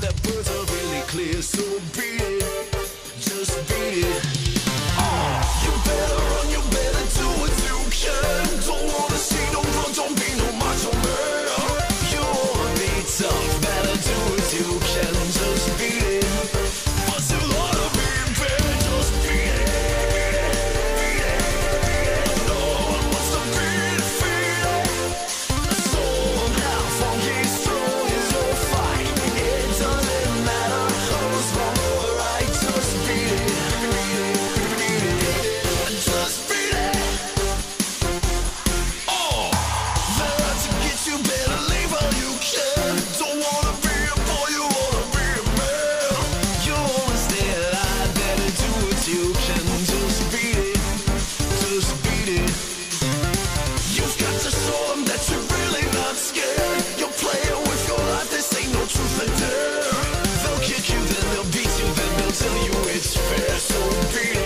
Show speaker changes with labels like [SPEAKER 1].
[SPEAKER 1] that words are really clear, so beat it, just beat it. You better run, you better do what you can. Don't wanna see no blood, don't be no macho man. You wanna be tough, better do what you can, just beat it. But you wanna be bad, just beat it. Beat it, beat it. No one wants to beat it, feel it. Somehow funky strong is your fight. It doesn't matter who's wrong or right, just beat it. Beat it, beat it. Just beat it. Oh, they're out to get you, better leave while you can. Don't wanna be a boy, you wanna be a man. You wanna stay alive, better do what you can. Just beat it, just beat it. You've got to show them that you're really not scared. You're playing with your life, this ain't no truth or dare. They'll kick you, then they'll beat you, then they'll tell you it's fair. So beat it.